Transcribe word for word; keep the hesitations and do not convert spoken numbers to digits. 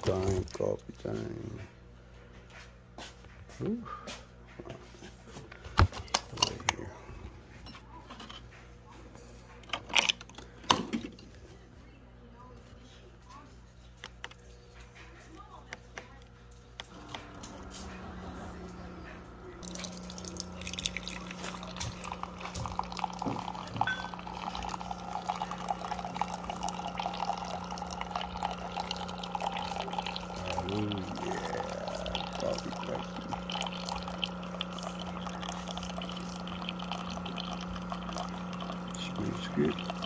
time, coffee time. Ooh. Right here. Oh yeah, coffee cracky. Squid, squid.